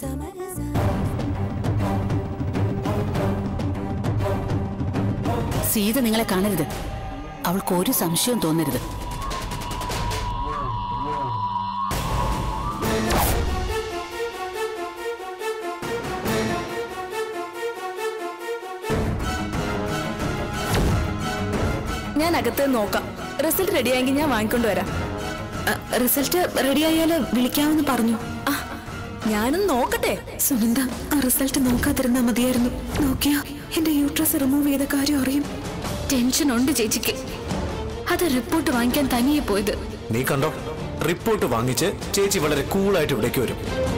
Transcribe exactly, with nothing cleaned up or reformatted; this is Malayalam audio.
സീത നിങ്ങളെ കാണരുത്. അവൾക്ക് ഒരു സംശയവും തോന്നരുത്. ഞാൻ അകത്ത് നോക്കാം. റിസൾട്ട് റെഡിയായെങ്കിൽ ഞാൻ വാങ്ങിക്കൊണ്ടുവരാം. റിസൾട്ട് റെഡിയായാല് വിളിക്കാമെന്ന് പറഞ്ഞു. ഞാനൊന്ന് നോക്കട്ടെ. സുനന്ദ, ആ റിസൾട്ട് നോക്കാതിരുന്നാ മതിയായിരുന്നു. നോക്കിയാ എന്റെ യൂട്രസ് റിമൂവ് ചെയ്ത കാര്യം അറിയും. ടെൻഷൻ ഉണ്ട് ചേച്ചിക്ക്. അത് റിപ്പോർട്ട് വാങ്ങിക്കാൻ തനിയെ പോയത്. നീ കണ്ടോ, റിപ്പോർട്ട് വാങ്ങിച്ച് ചേച്ചി വളരെ കൂളായിട്ട് ഇവിടേക്ക് വരും.